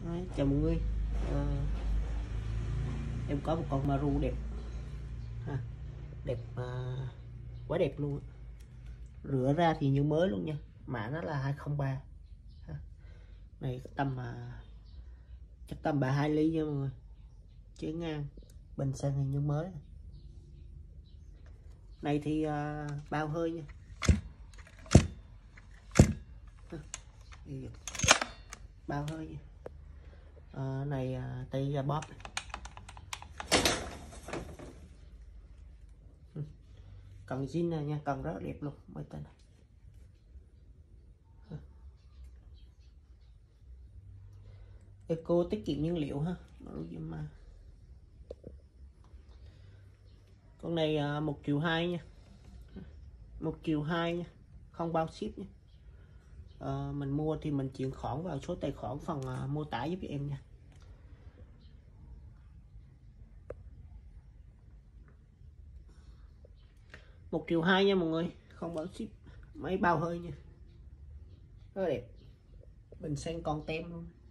Đấy, chào mọi người. Em có một con Maru đẹp ha. Đẹp quá đẹp luôn. Rửa ra thì như mới luôn nha. Mã nó là 203 ha. Này tầm chắc tầm 32 ly nha mọi người. Chế ngang, bình xăng thì như mới. Này thì bao hơi nha. Bao hơi nha. Này tay ra bóp này. Cần zin này nha, cần rất là đẹp luôn mấy tên này. Eco tiết kiệm nhiên liệu ha. Con này 1,2 triệu nha, 1,2 triệu nha, không bao ship nha. Mình mua thì mình chuyển khoản vào số tài khoản phần mô tả giúp em nha. Một 1,2 triệu nha mọi người, không bao ship, máy bao hơi nha, rất đẹp, bình xăng còn tem luôn.